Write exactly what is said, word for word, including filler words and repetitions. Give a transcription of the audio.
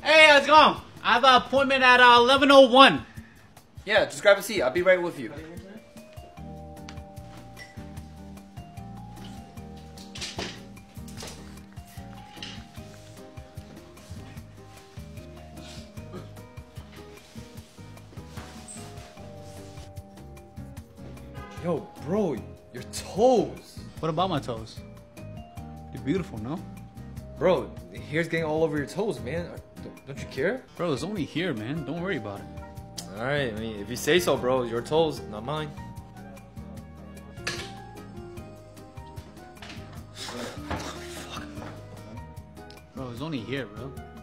Hey, how's it going? I have an appointment at uh, eleven oh one. Yeah, just grab a seat. I'll be right with you. Yo, bro, your toes. What about my toes? They're beautiful, no? Bro, the hair's getting all over your toes, man. Don't, don't you care? Bro, it's only here, man. Don't worry about it. Alright, I mean, if you say so, bro, your toes, not mine. Bro, it's only here, bro.